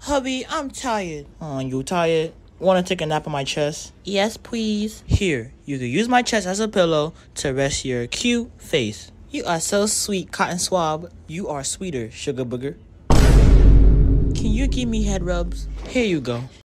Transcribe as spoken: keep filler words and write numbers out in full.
Hubby, I'm tired. Oh, you tired? Want to take a nap on my chest? Yes, please. Here, you can use my chest as a pillow to rest your cute face. You are so sweet, cotton swab. You are sweeter, sugar booger. Can you give me head rubs? Here you go.